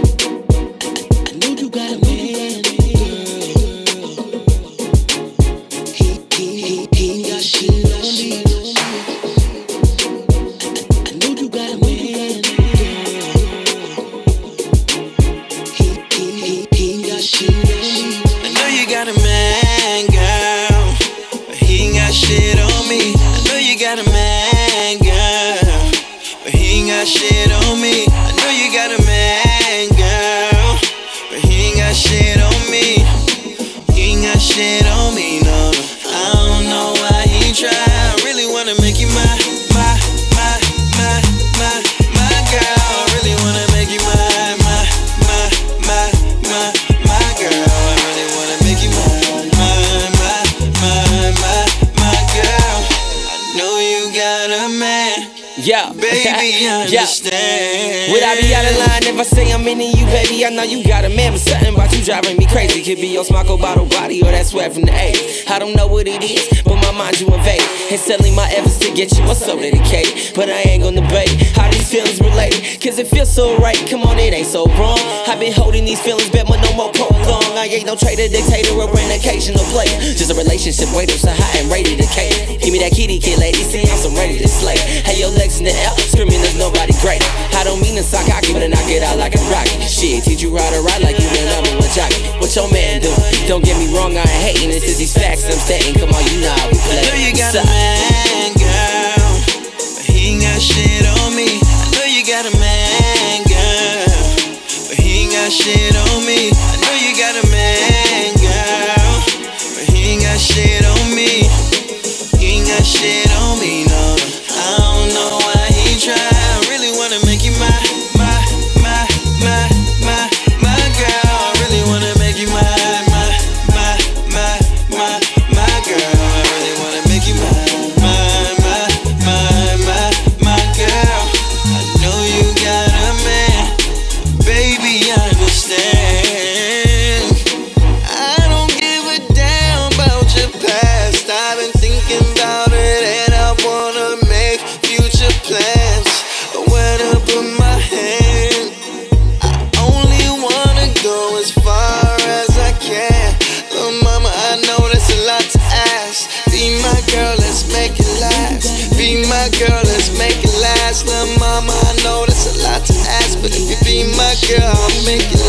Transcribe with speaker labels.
Speaker 1: know you got a man, girl. He ain't got shit on me. I know you got a man, girl. He ain't got shit on me.
Speaker 2: I know you got a man, girl, but he ain't got shit on me. I know you got a man, girl, but he ain't got shit on me. I know you got a man, girl, but he ain't got shit on me. He ain't got shit on me, no. I don't know why he try. I really wanna make you my girl. I really wanna make you my girl. I really wanna make you my girl. I know you got a man.
Speaker 3: Yeah,
Speaker 2: baby, I understand.
Speaker 3: Would I be out of line if I say I'm into you, baby? I know you got a man, but something about you driving me crazy. Could be your Smocko bottle body or that sweat from the A. I don't know what it is, but my mind you invade. And selling my efforts to get you, I'm so dedicated. But I ain't gonna debate how these feelings relate, cause it feels so right. Come on, it ain't so wrong. I've been holding these feelings back, but no more prolong. I ain't no traitor, dictator, or an occasional player. Just a relationship waiter, so high and ready to cater. Give me that kitty kid, lady, see I'm so ready to slay. Hey, your legs in the air, screaming there's nobody great. I don't mean to sock cocky, but I knock it out like a rocket. Shit, teach you how to ride like you been on a jockey. What your man do? Don't get me wrong, I ain't hating. This is these facts I'm stating. Come on, you know how we play.
Speaker 2: I know you got a man, girl, but he ain't got shit on me. I know you got a man, girl, but he ain't got shit on me. I know you got a man, girl, but he ain't got shit on me. He ain't got shit on me, no. I don't know why he try. I really wanna make you my girl. I really wanna make you my girl. I really wanna make you my girl. I know you got a man, baby, I understand. I don't give a damn about your past. I've been thinking about it and I wanna make future plans. But where to put my hand? I only wanna go as far as I can. Little mama, I know that's a lot to ask. Be my girl, let's make it last. Be my girl, let's make it last. Little mama, I know that's a lot to ask, but if you be my girl, I'll make it